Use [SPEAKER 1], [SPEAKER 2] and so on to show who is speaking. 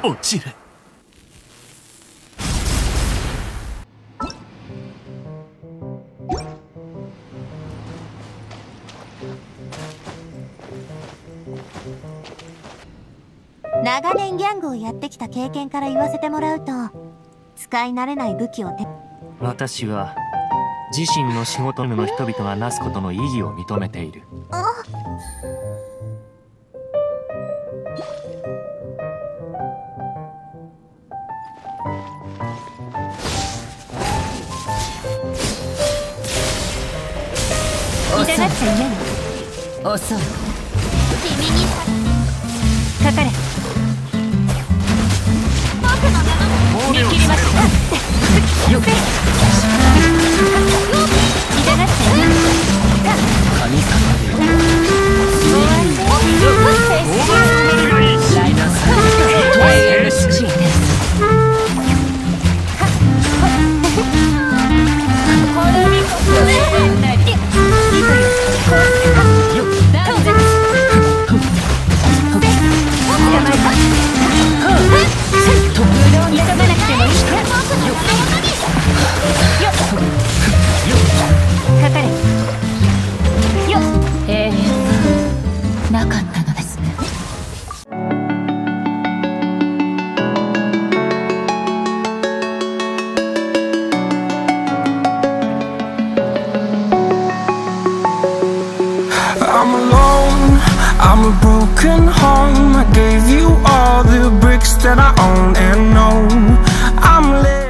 [SPEAKER 1] 落ちる。
[SPEAKER 2] 長年ギャングをやってきた経験から言わせてもらうと、使い慣れない武器を
[SPEAKER 1] 私は自身の仕事の人々がなすことの意義を認めている。
[SPEAKER 2] 痛がっちゃ嫌よ。遅い。君にかかれ。見切りました。よく痛がっちゃ嫌。神様でライダーさんHC です。なかったのですね。
[SPEAKER 3] I'm alone, I'm a broken home. I gave you all the bricks that I own and know. I'm